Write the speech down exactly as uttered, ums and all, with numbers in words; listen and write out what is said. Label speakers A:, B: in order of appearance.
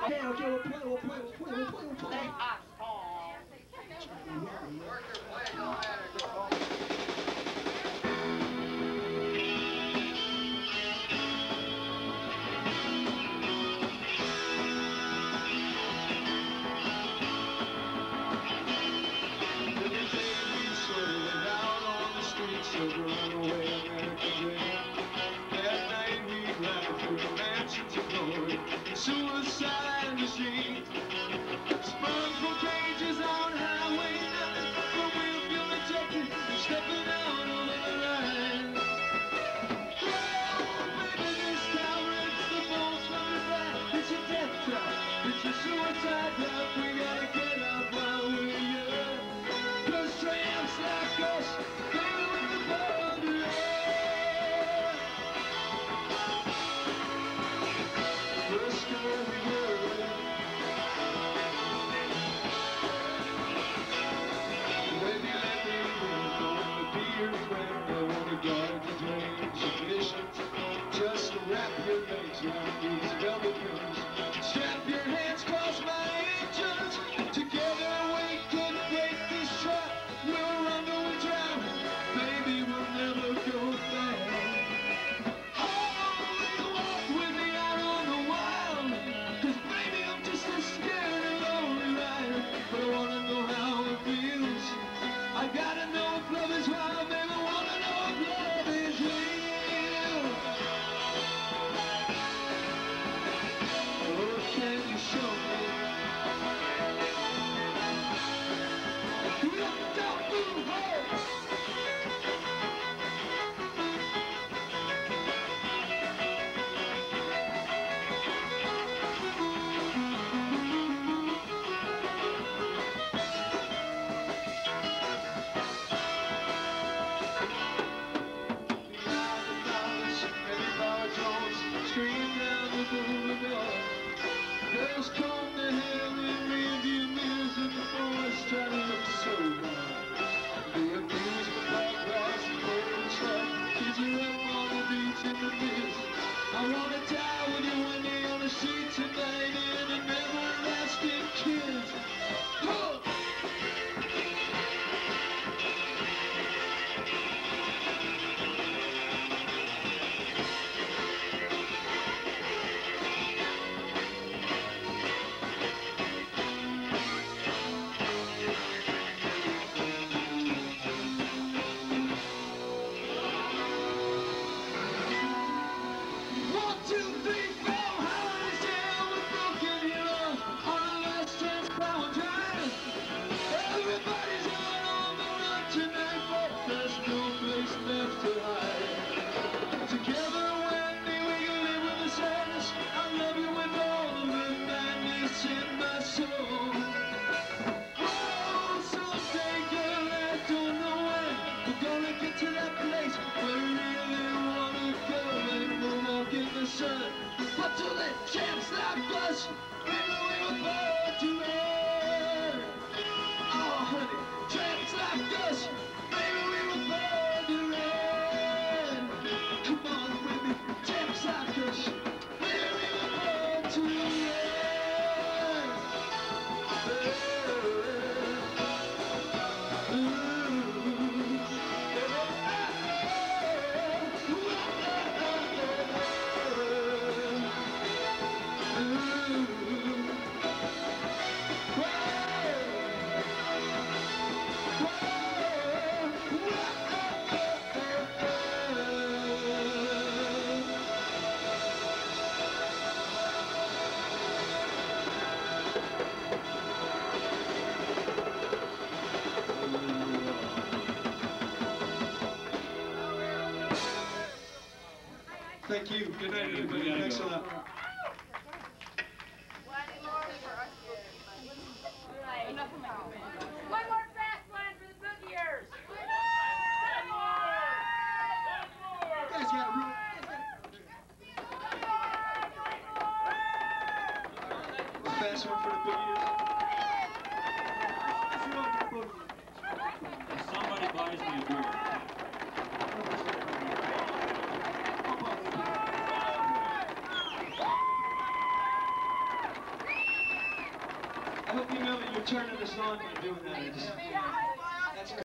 A: okay, we'll play, we'll play, we'll play, we'll play, we'll play.
B: Stay hot, Paul. Work your play, don't matter, girl.
C: Suicide machine, sprung from cages on highway nine, but we'll feel ejected, stepping out over the line. Oh, baby, this town breaks the bones from the back. It's a death trap, it's a suicide trap. We gotta get up while we're young. 'Cause tramps like us, baby, we're the born to run. Let's go over here. Baby, let me go and be your friend. I want to guard the flame, submission. Just wrap your legs around these velvet guns. Strap your hands across my engines. Together we can break this trap. We'll run till we drown. Baby, we'll never go back. But I wanna know how it feels. I gotta know if love is wild, baby. I wanna know if love is real. Oh, can you show me? Look, don't move, oh. Scream down the boulevard. Girls comb their hair in rearview mirrors, and the boys try to look so hard. They abuse the black grass and golden stuff. Kids are up on the beach in the mist. I wanna die with you one day on the street tonight in an everlasting kiss. Oh! But to the champs like us, maybe we were born to run. Oh, honey, champs like us, maybe we were born to run. Come on with me, champs like us, maybe we were born to run. Thank you. Good night, everybody. Thanks a lot.
D: One more fast line for the boogiers. One more.
A: You guys got room. A fast one for the boogiers.
E: Somebody buys me a beer.
C: I hope you know that you're turning this on when you're doing that. I just, that's